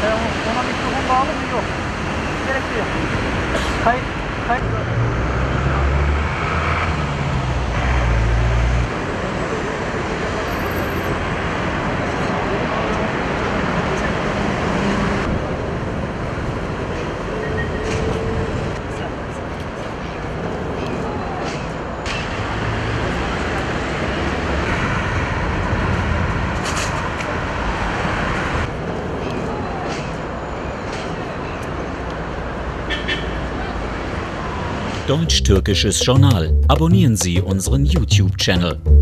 Ona mikrofon bağlı mı? Yok. Gerek de yok. Kayıt. Deutsch-Türkisches Journal. Abonnieren Sie unseren YouTube-Channel.